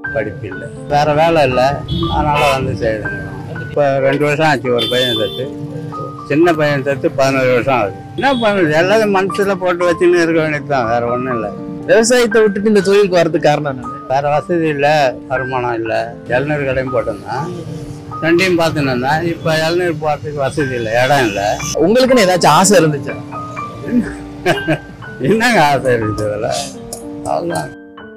படிப்பு இல்லை, வேறு வேலை இல்லை, அதனால் வந்து செய்யுதுங்க. இப்போ 2 வருஷம் ஆச்சு ஒரு பையன் தத்து, சின்ன பையன் தத்து 17 வருஷம் ஆகுது. என்ன பண்ணுறது, எல்லாரும் மனசில் போட்டு வச்சுன்னு இருக்க வேண்டியது தான், வேறு ஒன்றும் இல்லை. விவசாயத்தை விட்டுட்டு இந்த தொழிலுக்கு வரதுக்கு காரணம் என்ன? வேறு வசதி இல்லை, வருமானம் இல்லை. இளநீர் கடையும் போட்டிருந்தேன், ரெண்டையும் பார்த்துன்னு இருந்தேன். இப்போ இளநீர் போகிறதுக்கு வசதி இல்லை, இடம் இல்லை. உங்களுக்குன்னு ஏதாச்சும் ஆசை இருந்துச்சா? என்னங்க ஆசை இருக்குது அதில், அவ்வளோதான்.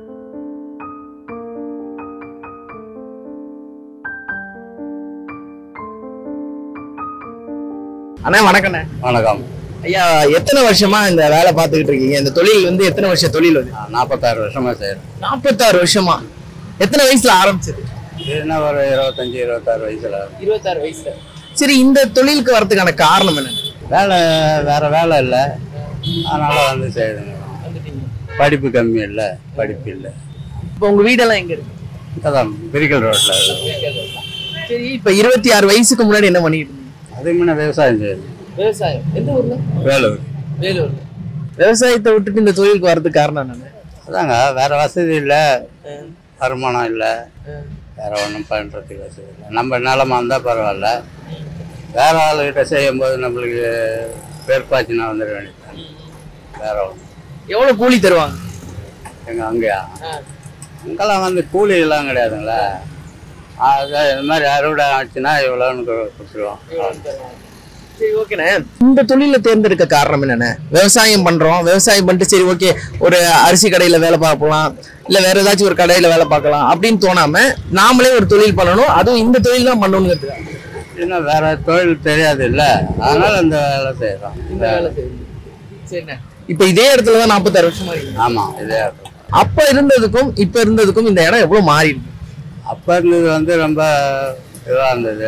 அண்ணா வணக்கண்ணே. வணக்கம் ஐயா, எத்தனை வருஷமா இந்த வேலை பார்த்துக்கிட்டு இருக்கீங்க? இந்த தொழில் வந்து எத்தனை வருஷம் தொழில் வந்து? 46 வருஷமா செய்யறேன். 46 வருஷமா? எத்தனை வயசுல ஆரம்பிச்சது? என்ன ஒரு 25-26 வயசுல. 26 வயசுல. சரி, இந்த தொழிலுக்கு வரதுக்கான காரணம் என்ன? வேலை, வேற வேலை இல்லை, அதனால வந்து செய்யுதுங்க. படிப்பு கம்மி இல்லை, படிப்பு இல்லை. இப்போ உங்க வீடெல்லாம் எங்க இருக்கு? அதான் பெரிக்கல் ரோட்ல. சரி, இப்போ 26 வயசுக்கு முன்னாடி என்ன பண்ணிட்டு இருந்தீங்க? அதுக்கு முன்ன விவசாயம் செய்யுது. விவசாயம். எந்த ஊர்ல? வேலூர். வேலூர். விவசாயத்தை விட்டுட்டு இந்த தொழிலுக்கு வரதுக்கு காரணம் என்ன? அதாங்க, வேற வசதி இல்லை, வருமானம் இல்லை, வேற ஒன்றும் பண்ணுறதுக்கு வசதி இல்லை. நம்ம நிலமா இருந்தால் பரவாயில்ல, வேற ஆளுகிட்ட செய்யும்போது நம்மளுக்கு பேர்பாச்சினா வந்துட வேண்டியது. வேற ஒன்று. எவ்வளோ கூலி தருவாங்க எங்க அங்கேயா? அங்கெல்லாம் வந்து கூலி எல்லாம் கிடையாதுங்களா, அது இந்த மாதிரி அறுவடை ஆச்சுன்னா இவ்வளோன்னு கொடுத்துருவோம். சரி, ஓகேண்ணே. இந்த தொழிலை தேர்ந்தெடுக்க காரணம் என்னண்ணே? விவசாயம் பண்றோம், விவசாயம் பண்ணிட்டு சரி ஓகே ஒரு அரிசி கடையில வேலை பார்க்கலாம், இல்ல வேற ஏதாச்சும் ஒரு கடையில வேலை பார்க்கலாம் அப்படின்னு தோணாம நாமளே ஒரு தொழில் பண்ணணும், அதுவும் இந்த தொழில் தான் பண்ணணுங்கிறது. இன்னும் வேற தொழில் தெரியாது இல்ல, அதனால இந்த வேலை செய்யறோம். இந்த வேலை செய்யணும். சரிண்ணே. இப்ப இதே இடத்துல தான் 46 வருஷமா இருக்கு. ஆமா, இதே இடத்துல. அப்ப இருந்ததுக்கும் இப்ப இருந்ததுக்கும் இந்த இடம் எவ்வளவு மாறி இருக்கு? அப்ப இருந்தது வந்து ரொம்ப இதுவா இருந்தது,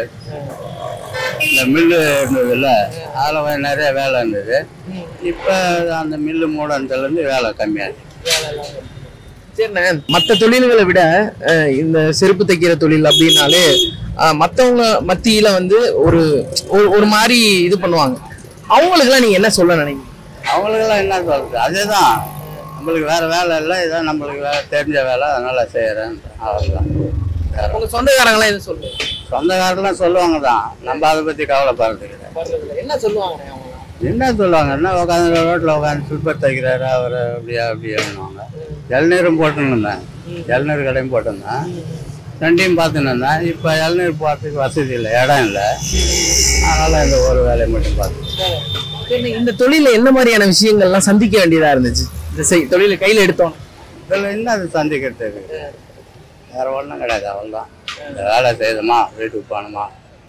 இந்த மில்லு இருந்தது இல்ல, அதில் நிறைய வேலை இருந்தது. இப்போ அந்த மில்லு மூடனதுலேருந்து வேலை கம்மியாச்சு. சரிண்ணே, மற்ற தொழில்களை விட இந்த செருப்பு தைக்கிற தொழில் அப்படின்னாலே மற்றவங்க மத்தியில வந்து ஒரு ஒரு மாதிரி இது பண்ணுவாங்க. அவங்களுக்கெல்லாம் நீங்க என்ன சொல்ல நினைக்கிறீங்க? அவங்களுக்கெல்லாம் என்ன சொல்றது, அதே தான், நம்மளுக்கு வேற வேலை இல்லை, இதான் நம்மளுக்கு வேலை தெரிஞ்ச வேலை, அதனால செய்யறேன், அவ்வளோதான். உங்க சொந்தக்காரங்களாம் எதுவும் சொல்லுங்க? சொந்தக்காரெல்லாம் சொல்லுவாங்க தான், நம்ம அதை பற்றி கவலைப்படுறதுக்கு. என்ன சொல்லுவாங்க? என்ன சொல்லுவாங்க, என்ன உட்காந்து ரோட்டில் உட்காந்து சில்பர் தைக்கிறாரு அவர், அப்படியா அப்படின்னுவாங்க. இளநீரும் போட்டுன்னு இருந்தேன், இளநீர் கடையும் போட்டிருந்தேன், ரெண்டையும் பார்த்துன்னு இருந்தேன். இப்போ இளநீர் போகிறதுக்கு வசதி இல்லை, இடம் இல்லை, அதனால் இந்த ஒரு வேலையை மட்டும் பார்த்து. இந்த தொழிலில் என்ன மாதிரியான விஷயங்கள்லாம் சந்திக்க வேண்டியதாக இருந்துச்சு இந்த தொழிலை கையில் எடுத்தோம்? இதில் என்ன அது சந்திக்கிறதுக்கு, வேற ஒன்றும் கிடையாது, அவ்வளோதான். இந்த வேலை செய்தோமா, வீட்டுக்கு போகணுமா.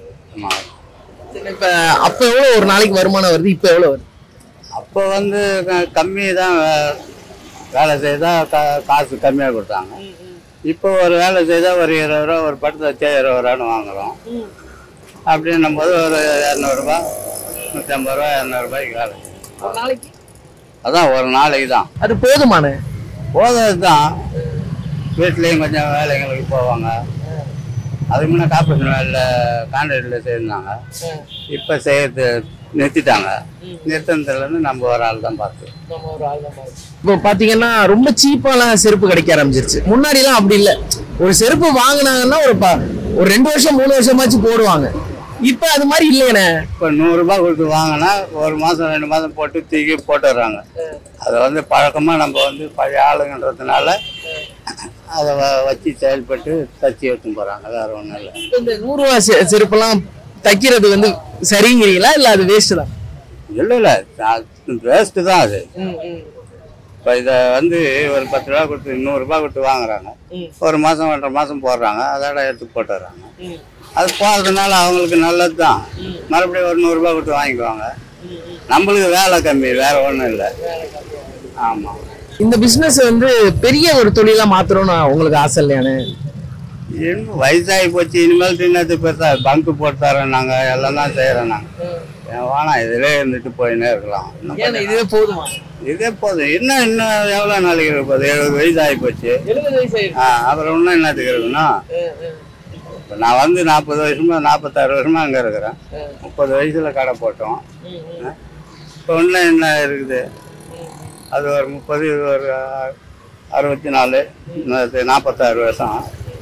இப்போ அப்போ எவ்வளோ ஒரு நாளைக்கு வருமானம் வருது, இப்போ எவ்வளோ வருது? அப்போ வந்து கம்மி தான், வேலை செய்தால் காசு கம்மியாக கொடுத்தாங்க. இப்போ ஒரு வேலை செய்தால் ஒரு 20 ரூபா, ஒரு பட்டு வச்சா 20 ரூபான்னு வாங்குகிறோம். அப்படின்னும் போது ஒரு 200 ரூபா, 150 ரூபா, 200 ரூபாய்க்கு வேலை. ஒரு நாளைக்கு? அதான் ஒரு நாளைக்கு தான். அது போதுமானு? போதும் தான். வீட்லேயும் கொஞ்சம் வேலைங்களுக்கு போவாங்க. அதுக்கு முன்னே கார்பரேஷன் வேலையில் கான்ட்ராக்டில் செய்திருந்தாங்க, இப்போ செய்யறது நிறுத்திட்டாங்க. நிறுத்தினதுலேருந்து நம்ம ஒரு ஆள் தான் பார்த்து. இப்போ பார்த்தீங்கன்னா ரொம்ப சீப்பாலாம் செருப்பு கிடைக்க ஆரம்பிச்சிருச்சு. முன்னாடிலாம் அப்படி இல்லை, ஒரு செருப்பு வாங்கினாங்கன்னா ஒரு 2 வருஷம் 3 வருஷமாச்சும் போடுவாங்க. இப்போ அது மாதிரி இல்லைண்ணே. இப்போ 100 ரூபாய் கொடுத்து வாங்கினா 1 மாதம் 2 மாதம் போட்டு தூக்கி போட்டுடுறாங்க. அதை வந்து பழக்கமாக நம்ம வந்து பழைய ஆளுங்கன்றதுனால அதை வச்சு செயல்பட்டு தச்சு எடுத்துன்னு போகிறாங்க, வேற ஒன்றும் இல்லை. இந்த 100 ரூபா செருப்பெல்லாம் தைக்கிறது வந்து சரிங்கிறீங்களா, இல்லை அது வேஸ்ட்டு தான்? இல்லை இல்லை, வேஸ்ட்டு தான் அது. இப்போ இதை வந்து ஒரு 10 ரூபா கொடுத்து 100 ரூபாய் கொடுத்து வாங்குறாங்க, 1 மாதம் 1.5 மாதம் போடுறாங்க, அதோட எடுத்து போட்டுடுறாங்க. அது போகிறதுனால அவங்களுக்கு நல்லது தான், மறுபடியும் ஒரு 100 ரூபாய் கொடுத்து வாங்கிக்குவாங்க. நம்மளுக்கு வேலை கம்மி, வேற ஒன்றும் இல்லை. ஆமாம். இந்த பிஸ்னஸ் வந்து பெரிய ஒரு தொழிலாக மாற்றணும்னு உங்களுக்கு ஆசை இல்லையானு? இன்னும் வயசாகி போச்சு, இனிமேல் தின்னது பெருசா பங்கு போட்டு தரோம், நாங்கள் எல்லாம் தான் செய்கிறோம். நாங்கள் வேணாம், இதிலே இருந்துட்டு போயின்னே இருக்கலாம். இதுவே போதுமா? இதே போதும். இன்னும் எவ்வளோ நாளைக்கு இருக்க போகுது? 70 வயசு ஆகி போச்சு. அப்புறம் இன்னும் என்னத்துக்கு இருக்குன்னா, இப்போ நான் வந்து 40 வருஷமா 46 வருஷமா அங்கே இருக்கிறேன். 30 வயசுல கடை போட்டோம். இப்போ இன்னும் என்ன இருக்குது? அது ஒரு 30, இது ஒரு 64, 46 வருஷம்.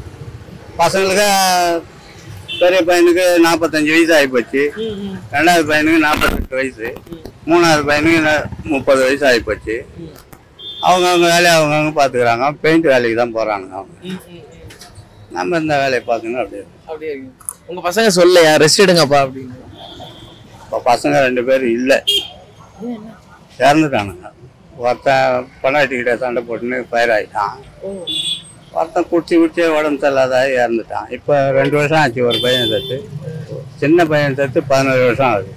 பசங்களுக்கு பெரிய பையனுக்கு 45 வயசு ஆகிப்போச்சு, ரெண்டாவது பையனுக்கு 48 வயசு, மூணாவது பையனுக்கு 30 வயசு ஆகிப்போச்சு. அவங்கவுங்க வேலையை அவங்கவுங்க பார்த்துக்கிறாங்க. பெயிண்ட் வேலைக்கு தான் போகிறாங்க அவங்க. நம்ம இந்த வேலையை பார்க்கணும். அப்படியே உங்க பசங்க சொல்லலையா ரெஸ்ட் எடுங்கப்பா அப்படின்னு? இப்போ பசங்க 2 பேர் இல்லை, இறந்துட்டானுங்க. ஒருத்தன் பொண்டாட்டிக்கிட்ட சண்டை போட்டுன்னு ஃபயர் ஆகிட்டான். ஒருத்தன் குடிச்சு உடம்பு சரியில்லாதாகி இறந்துட்டான். இப்போ 2 வருஷம் ஆச்சு. ஒரு பையன் சேர்த்து, சின்ன பையன் சேர்த்து 17 வருஷம் ஆகுது.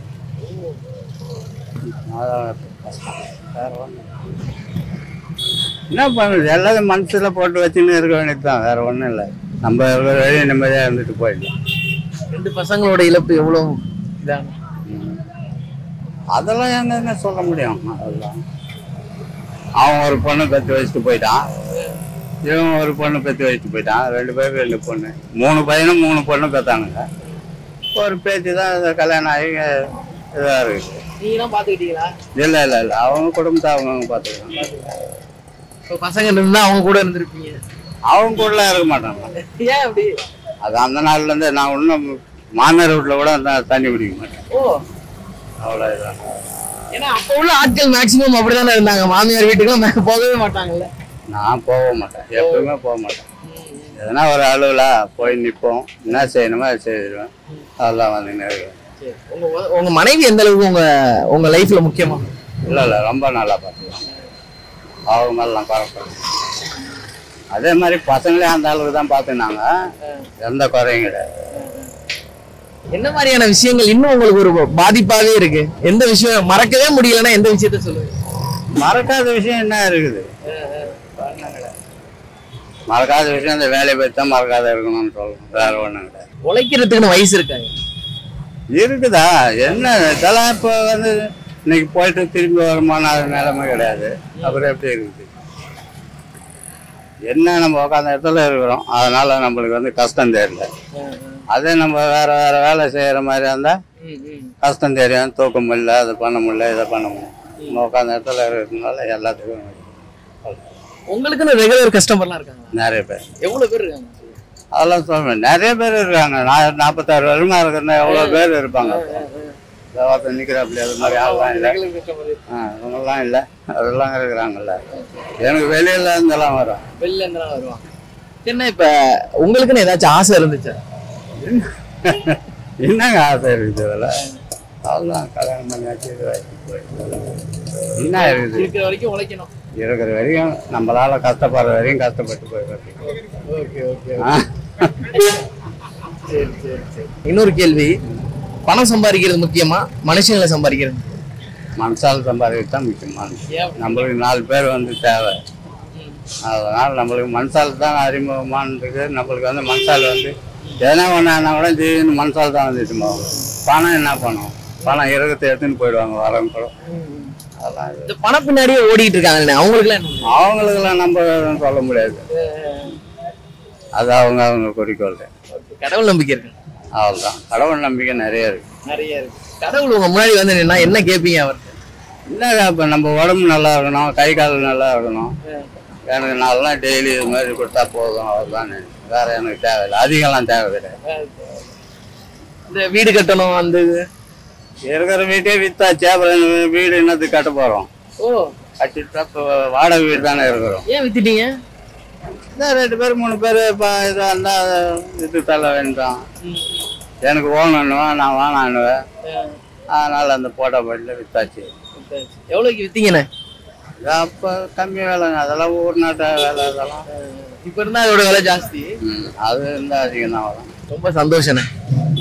வேற ஒன்றும் என்ன பண்ணுறது, எல்லாரும் மனசில் போட்டு வச்சுன்னு இருக்க வேண்டியது தான், வேற ஒன்றும் இல்லை. நம்ம இருக்கிற வழியை நிம்மதியாக இருந்துட்டு போயிடலாம். 2 பசங்களோட இழப்பு எவ்வளோ இதான? அதெல்லாம் என்னன்னு சொல்ல முடியும். அதெல்லாம் அவன் ஒரு பொண்ணு பெற்று வச்சுட்டு போயிட்டான், இவன் ஒரு பொண்ணு பெற்று வச்சுட்டு போயிட்டான். 2 பேரும் 2 பொண்ணு, 3 பையனும் 3 பொண்ணு பெற்றானுங்க. ஒரு பேச்சு தான் கல்யாணம் ஆகி இதாக இருக்குது. நீங்களாம் பார்த்துக்கிட்டீங்களா? இல்லை இல்லை இல்லை, அவங்க குடும்பத்தை அவங்கவுங்க பார்த்துக்கிறாங்க. இப்போ பசங்க இருந்தா அவங்க கூட இருந்திருப்பீங்க. அவங்க கூடலாம் இருக்க மாட்டாங்க. ஏன் அப்படி? அது அந்த நாள்லேருந்து நான் இன்னும் மாமியார் வீட்டில் கூட தண்ணி பிடிக்க மாட்டேன். அவ்வளோ இதுதான். ஏன்னா அப்போ உள்ள ஆட்கள் மேக்சிமம் அப்படிதானே இருந்தாங்க, மாமியார் வீட்டுக்குலாம் போகவே மாட்டாங்கல்ல. நான் போக மாட்டேன், எப்பவுமே போக மாட்டேன். எதனா ஒரு அளவில் போய் நிற்போம், என்ன செய்யணுமோ அதை செய்திடுவேன். அதெல்லாம் வந்து இருக்கேன். உங்க மனைவி எந்த அளவுக்கு உங்க லைஃப்ல முக்கியமா? இல்லை இல்லை, ரொம்ப நல்லா பார்த்துக்குவாங்க. அவங்க மேலாம் குறைப்பேன். அதே மாதிரி பசங்களே அந்த அளவுக்கு தான் பார்த்துனாங்க, எந்த குறையும் கிடையாது. என்ன மாதிரியான விஷயங்கள் இன்னும் உங்களுக்கு ஒரு பாதிப்பாகவே இருக்கு? எந்த விஷயம் மறக்கவே முடியலன்னா எந்த விஷயத்த சொல்லுங்க? மறக்காத விஷயம் என்ன இருக்குது? மறக்காத விஷயம் அந்த வேலையை பற்றி தான் மறக்காத இருக்கணும்னு சொல்லணும், வேற ஒன்றும் கிடையாது. உழைக்கிறதுக்குன்னு வயசு இருக்காங்க இருக்குதா? என்ன இதெல்லாம் இப்போ வந்து இன்னைக்கு போயிட்டு திரும்பி வருமான நிலைமை கிடையாது. அப்புறம் எப்படி இருக்குது? என்ன நம்ம உட்காந்த இடத்துல இருக்கிறோம், அதனால நம்மளுக்கு வந்து கஷ்டம் தெரியல. அதே நம்ம வேற வேற வேலை செய்யற மாதிரி இருந்தா கஷ்டம் தெரியும். தூக்கம் இல்லை, அதை பண்ண முடியல, இதை பண்ண முடியல. நம்ம உட்காந்த இடத்துல இருக்கிறதுனால எல்லாத்துக்கும். உங்களுக்குன்னு ரெகுலர் கஸ்டமர்லாம் இருக்காங்க? நிறைய பேர். எவ்வளவு பேர் இருக்காங்க? அதெல்லாம் சொல்லுவேன், நிறைய பேர் இருக்காங்க. 46 வருஷமா இருக்கிறேன்னா எவ்வளோ பேர் இருப்பாங்க. நிற்கிறாப்புல அது மாதிரி ஆள்லாம் இல்லை, அவங்கெல்லாம் இல்லை, அதெல்லாம் இருக்கிறாங்கல்ல. எனக்கு வெளியில இருந்தெல்லாம் வரும், வெளியில இருந்தெல்லாம் வருவாங்க. என்ன இப்போ உங்களுக்குன்னு ஏதாச்சும் ஆசை இருந்துச்சா? என்னங்க ஆசை இருக்குது? அதில் அதெல்லாம் கல்யாணம் பண்ணியாச்சு, என்ன இருக்குது? இருக்கிற வரைக்கும் உழைக்கணும், இருக்கிற வரைக்கும் நம்மளால கஷ்டப்படுற வரையும் கஷ்டப்பட்டு போயிடுறது. Okay okay. சரி சரி சரி. இன்னொரு கேள்வி, பணம் சம்பாதிக்கிறது முக்கியமா மனுஷங்களை சம்பாதிக்கிறது? மனசால் சம்பாதிக்கிறது தான் முக்கியமானது. நம்மளுக்கு 4 பேர் வந்து தேவை. அதனால் நம்மளுக்கு மனசால் தான் அறிமுகமானதுக்கு. நம்மளுக்கு வந்து மனசால் வந்து எதனா ஒன்று ஆனால் கூட திடீர்னு மனசால் தான் வந்துட்டு போகும். பணம் என்ன பண்ணும்? பணம் இறக்கத்தை எடுத்துன்னு போயிடுவாங்க வரவங்க கூட. அதெல்லாம் இந்த பணம் பின்னாடியே ஓடிட்டு இருக்காங்க. அவங்களுக்கெல்லாம் நம்ம சொல்ல முடியாது, அது அவங்க குறிக்கோள். கடவுள் நம்பிக்கை இருக்கு, அவ்வளோதான். கடவுள் நம்பிக்கை நிறைய இருக்கு. கடவுள் உங்க முன்னாடி வந்து நின்னா என்ன கேட்பீங்க அவர்கிட்ட? இல்லைங்க, இப்போ நம்ம உடம்பு நல்லா இருக்கணும், கை கால் நல்லா இருக்கணும். எனக்கு 4 நாள் டெய்லி இது மாதிரி கொடுத்தா போதும், அவ்வளோதான். வேற எனக்கு தேவையில்லை, அதிகம்லாம் தேவை கிடையாது. இந்த வீடு கட்டணும், அந்த இருக்கிற வீட்டே வித்தாச்சு, அப்புறம் வீடு என்னத்துக்கு கட்ட போகிறோம்? கட்டிட்டு இப்போ வாடகை வீடு தானே இருக்கிறோம். ஏன் வித்துட்டீங்க? இதான் 2 பேர் 3 பேர் இப்போ இதாக இருந்தால் இது தள்ள வேண்டாம். எனக்கு ஓணுன்னுவேன், நான் வேணான்னுவேன். அதனால் அந்த போட்டோ போட்டில் வித்தாச்சு. எவ்வளோக்கு விற்றீங்கண்ணே? அப்போ கம்மி வேலைங்க, அதெல்லாம் ஊர் நாட்டு வேலை. அதெல்லாம் இப்போ இருந்தால் அதோட விலை ஜாஸ்தி. அது இருந்தால் அதிகம் தான் வரும். ரொம்ப சந்தோஷண்ணே.